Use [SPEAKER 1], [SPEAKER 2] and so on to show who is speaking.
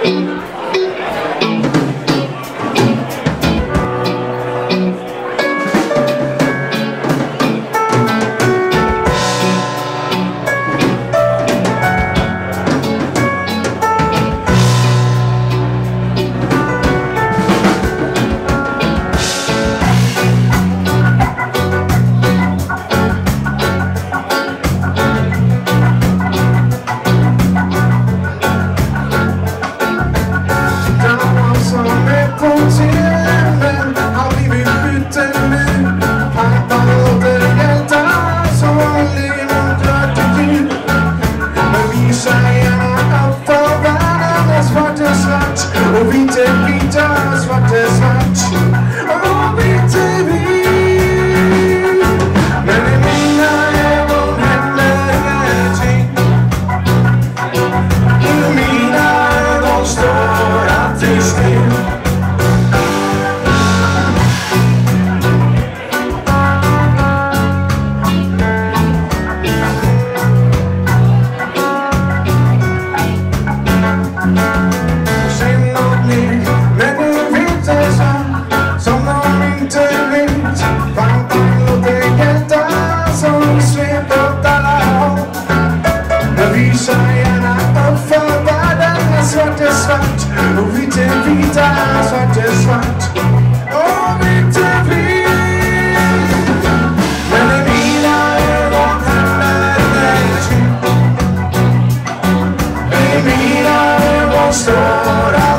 [SPEAKER 1] Och vi vita, svart är svart. Och vi vit. Men i mina ögon händer ingenting. I mina ögon står alltid still. Visa gärna upp för världen. Svart är svart och vitt är vita. Svart är svart och vitt är vitt. Men i mina ögon händer ingenting. I mina ögon står